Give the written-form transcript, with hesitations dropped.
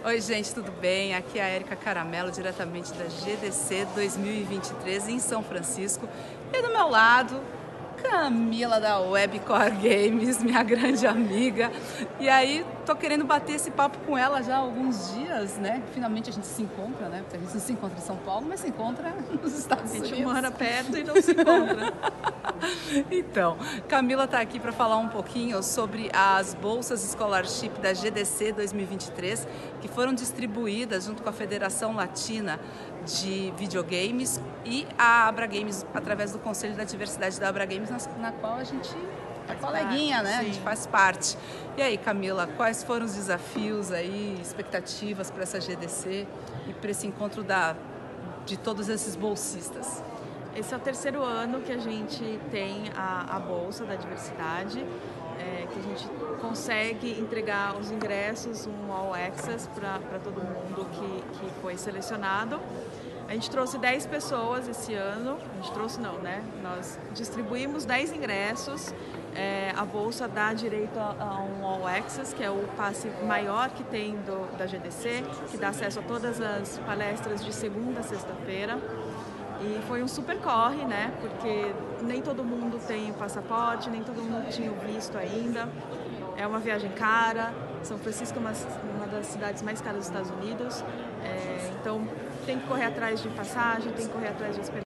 Oi, gente, tudo bem? Aqui é a Érica Caramelo, diretamente da GDC 2023 em São Francisco. E do meu lado, Camila da Webcore Games, minha grande amiga. E aí, tô querendo bater esse papo com ela já há alguns dias, né? Finalmente a gente se encontra, né? Porque a gente não se encontra em São Paulo, mas se encontra nos Estados Unidos. A gente mora perto e não se encontra. Então, Camila está aqui para falar um pouquinho sobre as bolsas Scholarship da GDC 2023, que foram distribuídas junto com a Federação Latina de Videogames e a Abra Games, através do Conselho da Diversidade da Abra Games, na qual a gente é coleguinha, né? Sim. A gente faz parte. E aí, Camila, quais foram os desafios aí, expectativas para essa GDC e para esse encontro de todos esses bolsistas? Esse é o terceiro ano que a gente tem a Bolsa da Diversidade, que a gente consegue entregar os ingressos, um All Access para todo mundo que foi selecionado. A gente trouxe 10 pessoas esse ano, a gente trouxe não, né? Nós distribuímos 10 ingressos, a Bolsa dá direito a um All Access, que é o passe maior que tem da GDC, que dá acesso a todas as palestras de segunda a sexta-feira. E foi um super corre, né? Porque nem todo mundo tem o passaporte, nem todo mundo tinha o visto ainda. É uma viagem cara. São Francisco é uma das cidades mais caras dos Estados Unidos. Então tem que correr atrás de passagem, tem que correr atrás de hospedagem.